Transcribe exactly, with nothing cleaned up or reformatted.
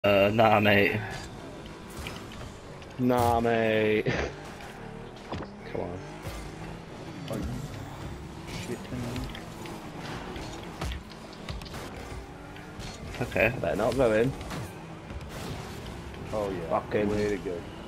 Uh, nah, mate. Nah, mate. Come on. Are you shitting me? Okay. Better not go in. Oh yeah, Fucking way to go.